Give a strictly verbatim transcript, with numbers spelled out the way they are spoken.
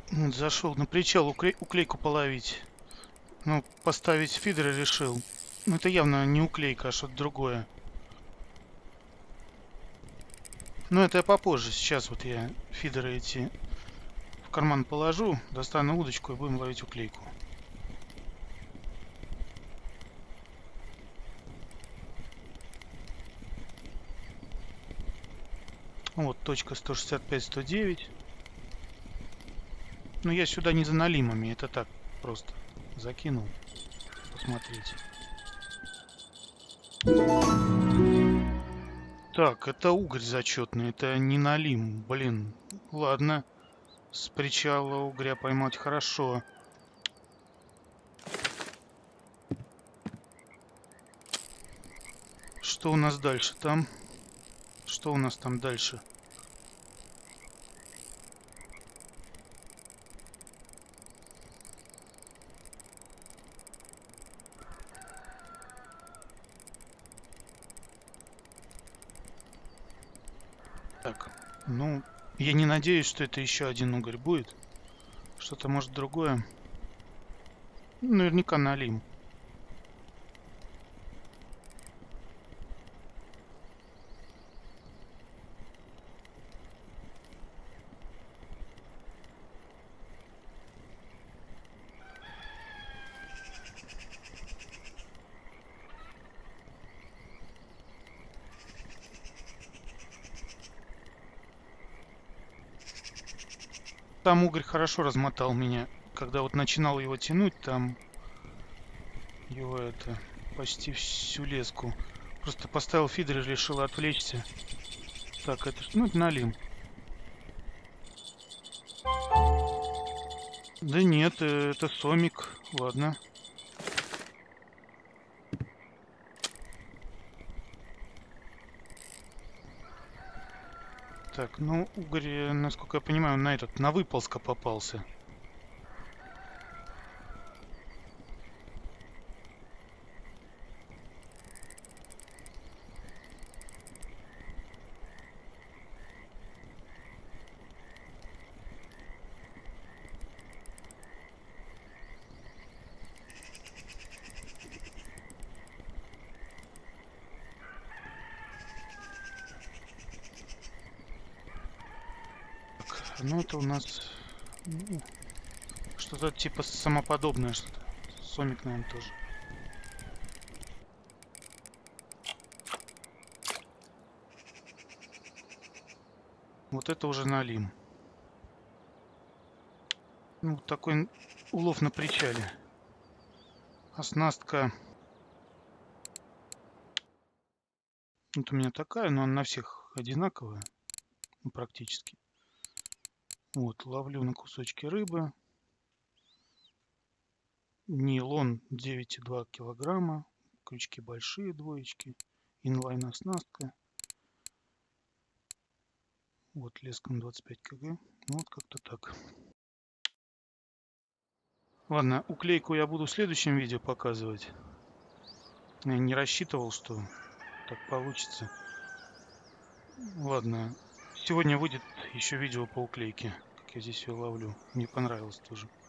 Вот зашел на причал уклей- уклейку половить. Ну, поставить фидеры решил. Ну, это явно не уклейка, а что-то другое. Но это я попозже. Сейчас вот я фидеры эти в карман положу, достану удочку и будем ловить уклейку. Вот точка сто шестьдесят пять сто девять. Но я сюда не за налимами, это так просто закинул посмотреть. Так, это угорь зачетный, это не налим. Блин, ладно. С причала угря поймать хорошо. Что у нас дальше там? Что у нас там дальше? Так, ну, я не надеюсь, что это еще один угорь будет. Что-то может другое. Ну, наверняка налим. Там угорь хорошо размотал меня. Когда вот начинал его тянуть, там его это почти всю леску. Просто поставил фидер и решил отвлечься. Так, это ж- ну это налим. Да нет, э, это сомик. Ладно. Так, ну угорь, э, насколько я понимаю, на этот, на выползка попался. Так, ну это у нас ну, что-то типа самоподобное что-то. Сомик, наверное, тоже. Вот это уже налим. Ну, вот такой улов на причале. Оснастка. Вот у меня такая, но она на всех одинаковая. Ну, практически. Вот, ловлю на кусочки рыбы. Нейлон девять и два килограмма. Крючки большие, двоечки. Инлайн оснастка. Вот леском двадцать пять кг. Вот как-то так. Ладно, уклейку я буду в следующем видео показывать. Я не рассчитывал, что так получится. Ладно, сегодня выйдет еще видео по уклейке, как я здесь ее ловлю. Мне понравилось тоже.